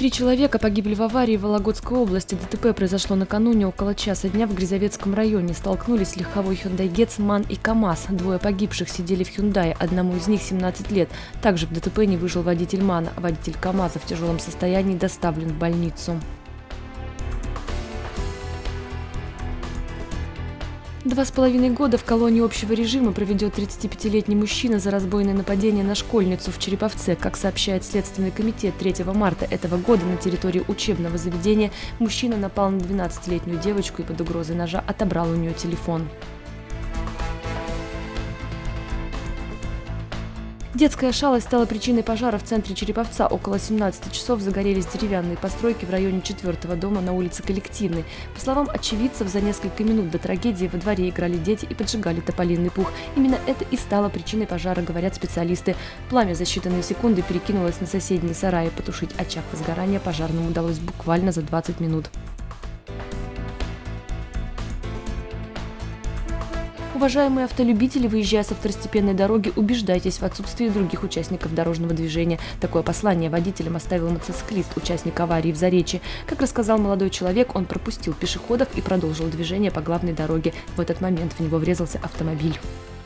3 человека погибли в аварии в Вологодской области. ДТП произошло накануне около часа дня в Грязовецком районе. Столкнулись легковой Hyundai Getz, МАН и КАМАЗ. Двое погибших сидели в Hyundai, одному из них 17 лет. Также в ДТП не выжил водитель МАНа. Водитель КАМАЗа в тяжелом состоянии доставлен в больницу. 2,5 года в колонии общего режима проведет 35-летний мужчина за разбойное нападение на школьницу в Череповце. Как сообщает Следственный комитет, 3 марта этого года на территории учебного заведения мужчина напал на 12-летнюю девочку и под угрозой ножа отобрал у нее телефон. Детская шалость стала причиной пожара в центре Череповца. Около 17 часов загорелись деревянные постройки в районе 4-го дома на улице Коллективной. По словам очевидцев, за несколько минут до трагедии во дворе играли дети и поджигали тополиный пух. Именно это и стало причиной пожара, говорят специалисты. Пламя за считанные секунды перекинулось на соседние сараи. Потушить очаг возгорания пожарным удалось буквально за 20 минут. Уважаемые автолюбители, выезжая со второстепенной дороги, убеждайтесь в отсутствии других участников дорожного движения. Такое послание водителям оставил мотоциклист, участник аварии в Заречье. Как рассказал молодой человек, он пропустил пешеходов и продолжил движение по главной дороге. В этот момент в него врезался автомобиль.